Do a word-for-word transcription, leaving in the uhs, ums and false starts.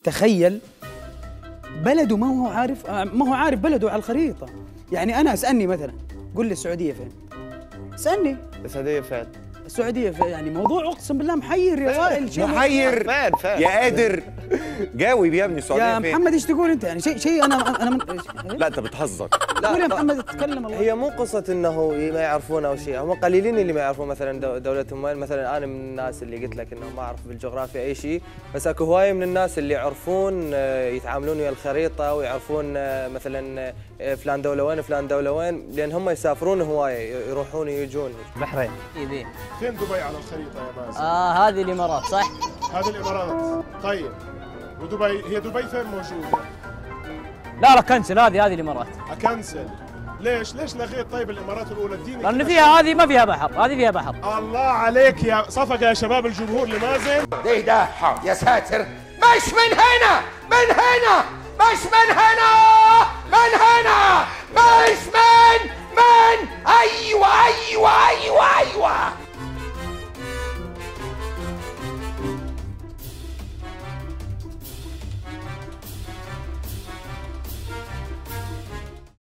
تخيل بلده ما هو عارف، ما هو عارف بلده على الخريطة. يعني أنا اسألني مثلا قل لي السعودية فين؟ اسألني السعودية فين؟ السعودية فين؟ يعني موضوع أقسم بالله محير يا وائل. شيء محير فين فين يا قادر جاوب يا ابني. السعودية يا فين؟ محمد ايش تقول أنت؟ يعني شيء شيء أنا أنا من... لا أنت بتهزر. قول يا محمد تتكلم. الله هي مو قصة انه ما يعرفون او شيء، هم قليلين اللي ما يعرفون مثلا دو- دولتهم وين. مثلا انا من الناس اللي قلت لك انه ما اعرف بالجغرافيا اي شيء، بس اكو هواية من الناس اللي يعرفون آه، يتعاملون ويا الخريطة ويعرفون آه، مثلا آه، فلان دولة وين فلان دولة وين، لان هم يسافرون هواية، يروحون ويجون. بحرين. اي فين دبي على الخريطة يا مازن؟ آه هذه الامارات صح؟ هذه الامارات. طيب ودبي، هي دبي فين موجودة؟ لا لا كنسل، هذه هذه الامارات. اكنسل. ليش؟ ليش لغيت طيب الامارات الاولى؟ اديني لان كذا فيها هذه ما فيها بحر، هذه فيها بحر. الله عليك يا صفقة يا شباب الجمهور لمازن. ده ده يا ساتر، مش من هنا، من هنا، مش من هنا، من هنا، مش من من ايوه ايوه ايوه